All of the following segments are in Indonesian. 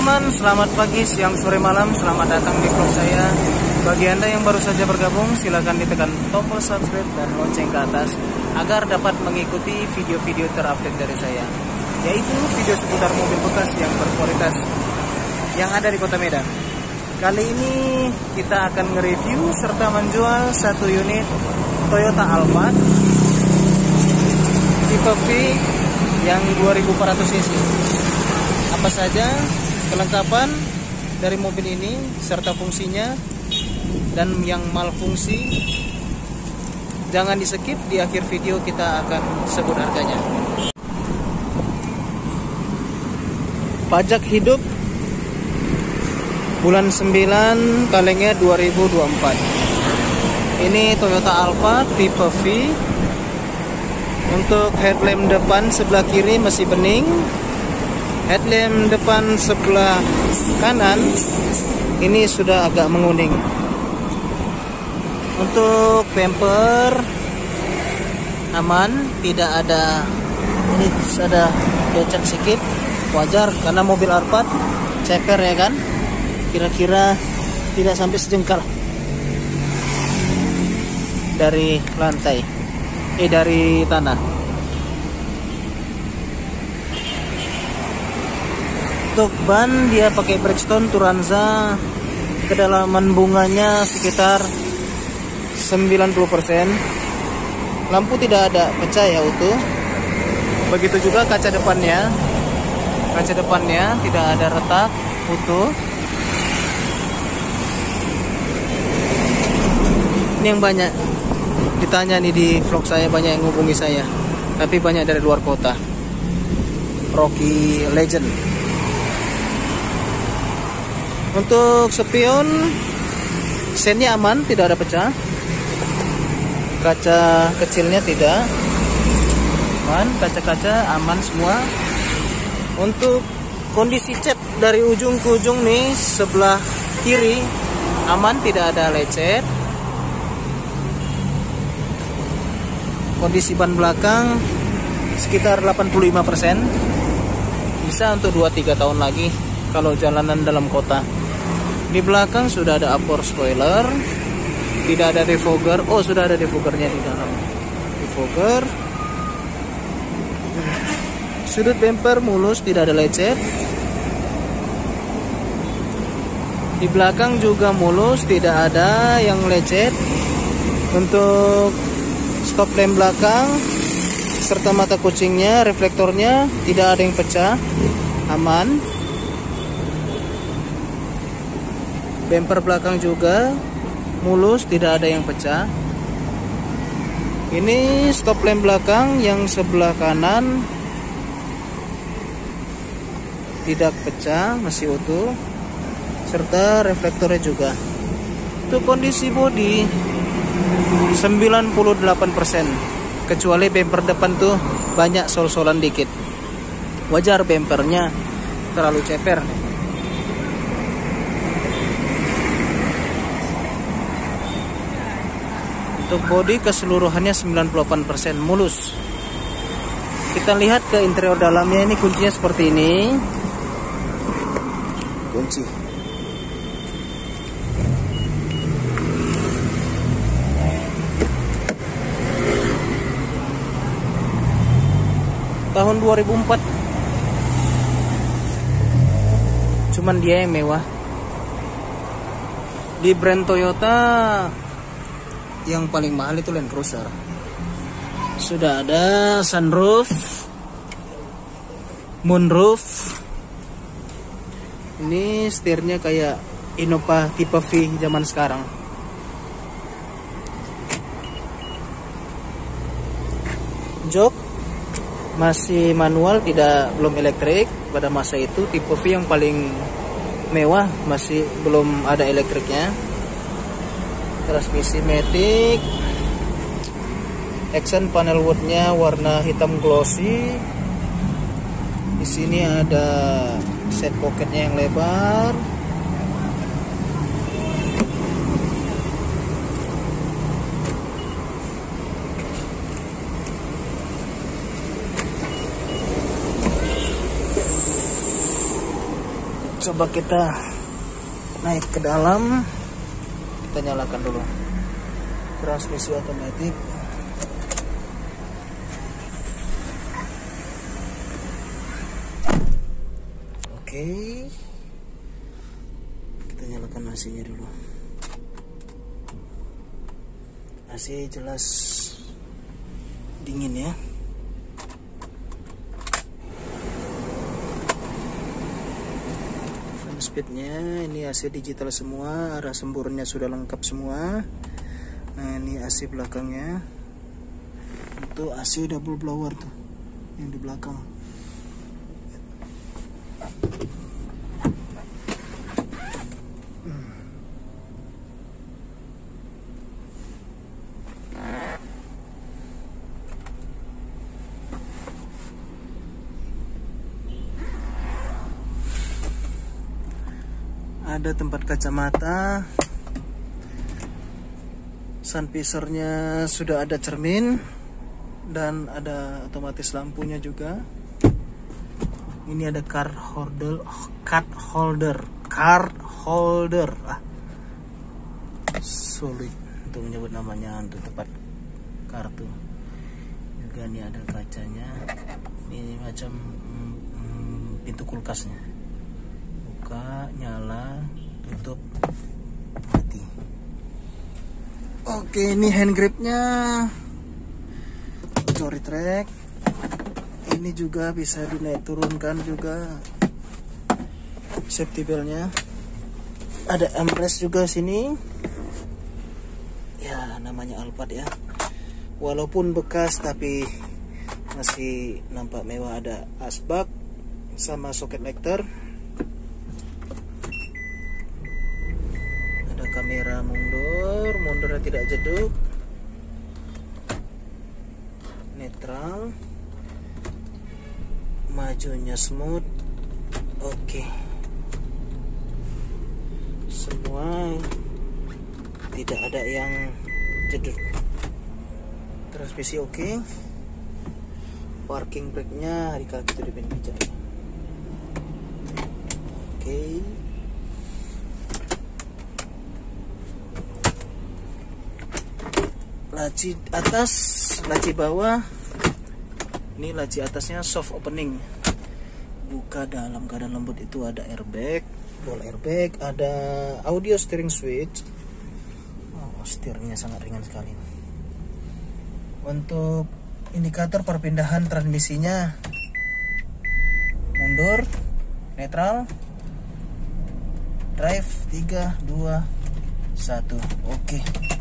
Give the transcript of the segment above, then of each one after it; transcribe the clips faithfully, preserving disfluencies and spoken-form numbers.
teman-teman, selamat pagi, siang, sore, malam. Selamat datang di vlog saya. Bagi Anda yang baru saja bergabung, silakan ditekan tombol subscribe dan lonceng ke atas agar dapat mengikuti video-video terupdate dari saya, yaitu video seputar mobil bekas yang berkualitas yang ada di Kota Medan. Kali ini kita akan nge-review serta menjual satu unit Toyota Alphard tipe V yang dua ribu empat ratus cc. Apa saja kelengkapan dari mobil ini serta fungsinya dan yang malfungsi, jangan di skip, di akhir video kita akan sebut harganya. Pajak hidup bulan sembilan kalengnya dua ribu dua puluh empat. Ini Toyota Alphard tipe V. Untuk headlamp depan sebelah kiri masih bening. Headlamp depan sebelah kanan ini sudah agak menguning. Untuk bumper aman, tidak ada, ini ada lecet sedikit, wajar karena mobil Alphard ceper ya kan, kira-kira tidak sampai sejengkal dari lantai, eh dari tanah. Untuk ban dia pakai Bridgestone Turanza, kedalaman bunganya sekitar sembilan puluh persen. Lampu tidak ada pecah ya, utuh. Begitu juga kaca depannya. Kaca depannya tidak ada retak, utuh. Ini yang banyak ditanya nih di vlog saya, banyak yang menghubungi saya, tapi banyak dari luar kota. Rocky Legend. Untuk spion, sennya aman, tidak ada pecah. Kaca kecilnya tidak aman, kaca-kaca aman semua. Untuk kondisi cat dari ujung ke ujung nih, sebelah kiri aman, tidak ada lecet. Kondisi ban belakang sekitar delapan puluh lima persen. Bisa untuk dua tiga tahun lagi kalau jalanan dalam kota. Di belakang sudah ada upper spoiler, tidak ada defogger. Oh, sudah ada defoggernya di dalam. Defogger. Sudut bumper mulus, tidak ada lecet. Di belakang juga mulus, tidak ada yang lecet. Untuk stop lamp belakang serta mata kucingnya, reflektornya tidak ada yang pecah, aman. Bumper belakang juga mulus, tidak ada yang pecah. Ini stop lamp belakang yang sebelah kanan tidak pecah, masih utuh, serta reflektornya juga. Untuk kondisi bodi sembilan puluh delapan persen, kecuali bumper depan tuh banyak sol-solan dikit. Wajar, bumpernya terlalu ceper. Untuk bodi keseluruhannya sembilan puluh delapan persen mulus. Kita lihat ke interior dalamnya, ini kuncinya seperti ini. Kunci. Tahun dua ribu empat. Cuman dia yang mewah. Di brand Toyota yang paling mahal itu Land Cruiser. Sudah ada sunroof, moonroof. Ini setirnya kayak Innova tipe V zaman sekarang. Jok masih manual, tidak belum elektrik. Pada masa itu tipe V yang paling mewah, masih belum ada elektriknya. Transmisi matic, action panel woodnya warna hitam glossy. Di sini ada set pocketnya yang lebar. Coba kita naik ke dalam, kita nyalakan dulu transmisi otomatis. Oke, kita nyalakan A C-nya dulu. A C jelas dingin ya. Fan speednya ini A C digital semua, arah semburnya sudah lengkap semua. Nah ini A C belakangnya, itu A C double blower tuh yang di belakang. Ada tempat kacamata, sun visornya sudah ada cermin, dan ada otomatis lampunya juga. Ini ada card holder, card holder, card holder. Ah, sulit untuk menyebut namanya untuk tempat kartu. Juga ini ada kacanya. Ini macam hmm, pintu kulkasnya. Buka, nyala, tutup, mati. Oke, ini hand gripnya Jory track. Ini juga bisa dinaik turunkan juga. Safety beltnya. Ada armrest juga sini. Ya, namanya Alphard ya. Walaupun bekas tapi masih nampak mewah. Ada asbak sama soket lighter. Kamera mundur, mundurnya tidak jeduk, netral, majunya smooth. Oke, semua tidak ada yang jeduk. Transmisi oke, parking brake-nya di kaki itu di pin pijak. Oke. Laci atas, laci bawah. Ini laci atasnya soft opening. Buka dalam keadaan lembut, itu ada airbag, roll airbag, ada audio steering switch. Oh, steeringnya sangat ringan sekali. Untuk indikator perpindahan transmisinya mundur, netral, drive, tiga, dua, satu. Oke.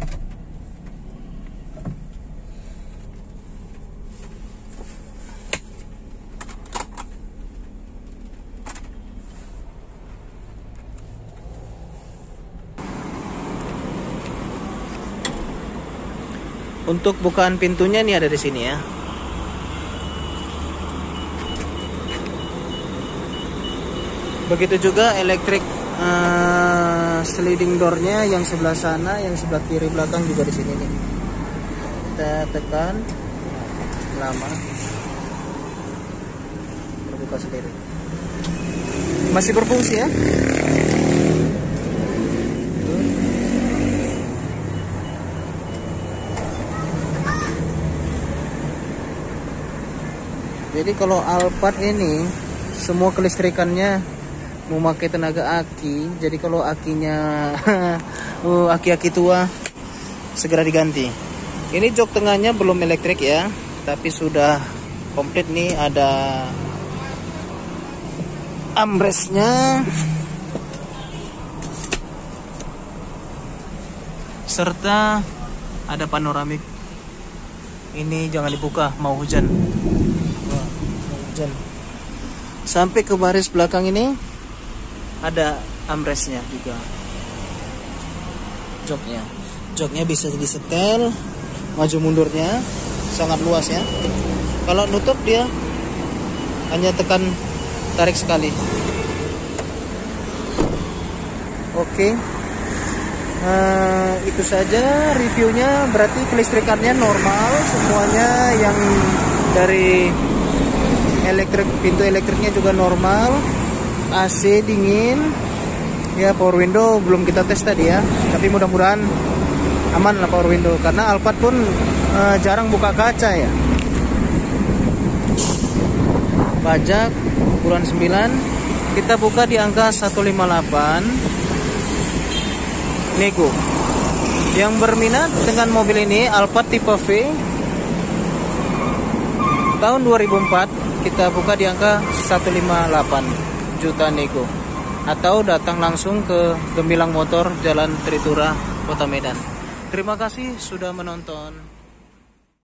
Untuk bukaan pintunya ini ada di sini ya. Begitu juga elektrik uh, sliding doornya yang sebelah sana, yang sebelah kiri belakang juga di sini nih. Kita tekan lama, terbuka sendiri. Masih berfungsi ya. Jadi kalau Alphard ini semua kelistrikannya memakai tenaga aki. Jadi kalau akinya aki-aki tua segera diganti. Ini jok tengahnya belum elektrik ya, tapi sudah komplit nih. Ada armrestnya serta ada panoramik. Ini jangan dibuka, mau hujan. Sampai ke baris belakang ini ada armrestnya juga. Joknya, joknya bisa disetel, maju mundurnya sangat luas ya. Kalau nutup dia hanya tekan tarik sekali. Oke, nah, itu saja reviewnya. Berarti kelistrikannya normal semuanya, yang dari elektrik, pintu elektriknya juga normal. A C dingin. Ya, power window belum kita tes tadi ya, tapi mudah-mudahan aman lah power window karena Alphard pun uh, jarang buka kaca ya. Pajak bulan sembilan kita buka di angka seratus lima puluh delapan nego. Yang berminat dengan mobil ini Alphard tipe V tahun dua ribu empat, kita buka di angka seratus lima puluh delapan juta nego, atau datang langsung ke Gemilang Motor, Jalan Tritura, Kota Medan. Terima kasih sudah menonton.